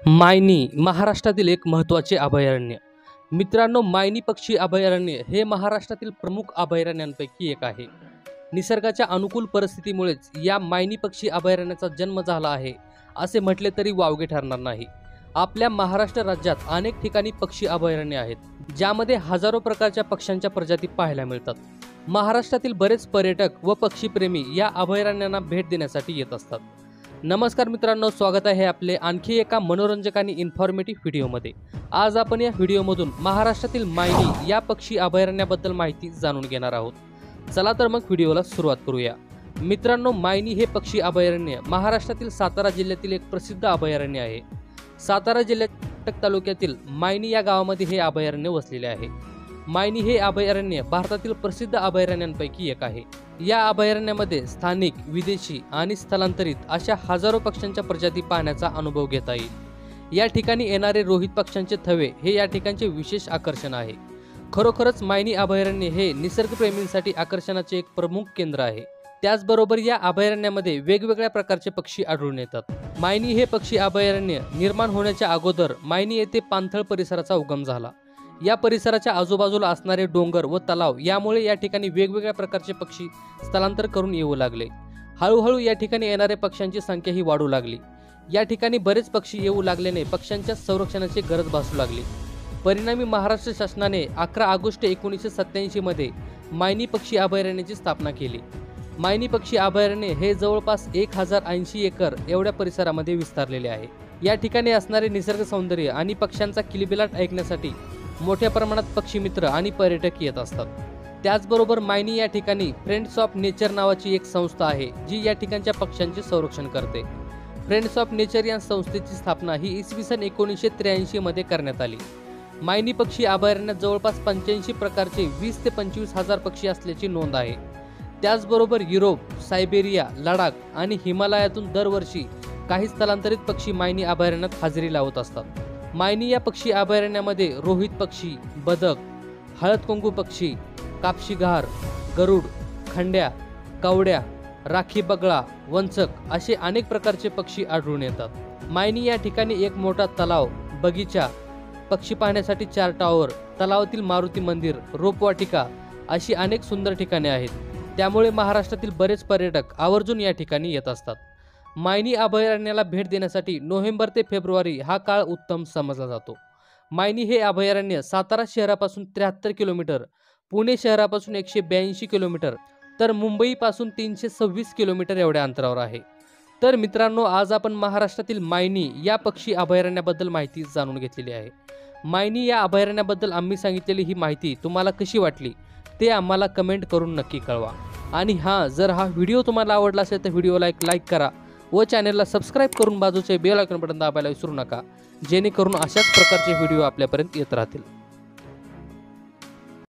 मायनी महाराष्ट्रातील एक महत्त्वाचे अभयारण्य. मित्रांनो, मायनी पक्षी अभयारण्य हे महाराष्ट्रातील प्रमुख अभयारण्यांपैकी एक आहे. निसर्गाच्या अनुकूल परिस्थितीमुळेच या मायनी पक्षी अभयारण्याचा जन्म झाला आहे असे म्हटले तरी वावगे ठरणार नाही. आपल्या महाराष्ट्र राज्यात अनेक ठिकाणी पक्षी अभयारण्य आहेत, ज्यामध्ये हजारो प्रकारच्या पक्ष्यांच्या प्रजाती पाहायला मिळतात. महाराष्ट्रातील बरेच पर्यटक व पक्षीप्रेमी या अभयारण्यांना भेट देण्यासाठी येत असतात. नमस्कार मित्रांनो, स्वागत आहे आपले आणखी एका मनोरंजक आणि इन्फॉर्मेटिव्ह व्हिडिओमध्ये. आज आपण या व्हिडिओमधून महाराष्ट्रातील मायनी या पक्षी अभयारण्याबद्दल माहिती जाणून घेणार आहोत. चला तर मग व्हिडिओला सुरुवात करूया. मित्रांनो, मायनी हे पक्षी अभयारण्य महाराष्ट्रातील सातारा जिल्ह्यातील एक प्रसिद्ध अभयारण्य आहे. सातारा जिल्ह्यात टक तालुक्यातील मायनी या गावामध्ये हे अभयारण्य वसलेले आहे. मायनी हे अभयारण्य भारतातील प्रसिद्ध अभयारण्यांपैकी एक आहे. या अभयारण्यामध्ये स्थानिक, विदेशी आणि स्थलांतरित अशा हजारो पक्ष्यांच्या प्रजाती पाहण्याचा अनुभव घेता येईल. या ठिकाणी येणारे रोहित पक्ष्यांचे थवे हे या ठिकाणचे विशेष आकर्षण आहे. खरोखरच मायनी अभयारण्य हे निसर्गप्रेमींसाठी आकर्षणाचे एक प्रमुख केंद्र आहे. त्याचबरोबर या अभयारण्यामध्ये वेगवेगळ्या प्रकारचे पक्षी आढळून येतात. मायनी हे पक्षी अभयारण्य निर्माण होण्याच्या अगोदर मायनी येथे पाणथळ परिसराचा उगम झाला. या परिसराच्या आजूबाजूला असणारे डोंगर व तलाव यामुळे या ठिकाणी वेगवेगळ्या प्रकारचे पक्षी स्थलांतर करून येऊ लागले. हळूहळू या ठिकाणी येणाऱ्या पक्ष्यांची संख्या ही वाढू लागली. या ठिकाणी बरेच पक्षी येऊ लागल्याने पक्ष्यांच्या संरक्षणाची गरज भासू लागली. परिणामी महाराष्ट्र शासनाने 11 ऑगस्ट 1987 मध्ये मायनी पक्षी अभयारण्याची स्थापना केली. मायनी पक्षी अभयारण्य हे जवळपास 1080 एकर एवढ्या परिसरामध्ये विस्तारलेले आहे. या ठिकाणी असणारे निसर्ग सौंदर्य आणि पक्ष्यांचा किलबिलाट ऐकण्यासाठी मोठ्या प्रमाणात पक्षी मित्र आणि पर्यटक येत असतात. त्याचबरोबर मायनी या ठिकाणी फ्रेंड्स ऑफ नेचर नावाची एक संस्था आहे, जी या ठिकाणच्या पक्ष्यांचे संरक्षण करते. फ्रेंड्स ऑफ नेचर या संस्थेची स्थापना ही इसवी सन 1983 मध्ये करण्यात आली. मायनी पक्षी अभयारण्यात जवळपास 85 प्रकारचे 20 ते 25 हजार पक्षी असल्याची नोंद आहे. त्याचबरोबर युरोप, सायबेरिया, लडाख आणि हिमालयातून दरवर्षी काही स्थलांतरित पक्षी मायनी अभयारण्यात हजेरी लावत असतात. मायनी या पक्षी अभयारण्यामध्ये रोहित पक्षी, बदक, हळद कुंकू पक्षी, कापशी घार, गरुड, खंड्या, कवड्या, राखी बगळा, वंचक असे अनेक प्रकारचे पक्षी आढळून येतात. मायनी या ठिकाणी एक मोठा तलाव, बगीचा, पक्षी पाहण्यासाठी 4 टॉवर, तलावातील मारुती मंदिर, रोपवाटिका अशी अनेक सुंदर ठिकाणे आहेत. त्यामुळे महाराष्ट्रातील बरेच पर्यटक आवर्जून या ठिकाणी येत असतात. मायनी अभयारण्याला भेट देण्यासाठी नोव्हेंबर ते फेब्रुवारी हा काळ उत्तम समजला जातो. मायनी हे अभयारण्य सातारा शहरापासून 73 किलोमीटर, पुणे शहरापासून 182 किलोमीटर तर मुंबईपासून 326 किलोमीटर एवढ्या अंतरावर आहे. तर मित्रांनो, आज आपण महाराष्ट्रातील मायनी या पक्षी अभयारण्याबद्दल माहिती जाणून घेतलेली आहे. मायनी या अभयारण्याबद्दल आम्ही सांगितलेली ही माहिती तुम्हाला कशी वाटली ते आम्हाला कमेंट करून नक्की कळवा. आणि हां, जर हा व्हिडिओ तुम्हाला आवडला असेल तर व्हिडिओला एक लाईक करा व चॅनलला सबस्क्राईब करून बाजूचे बेल आयकॉन बटन दाबायला विसरू नका, जेणेकरून अशाच प्रकारचे व्हिडिओ आपल्यापर्यंत येत राहतील.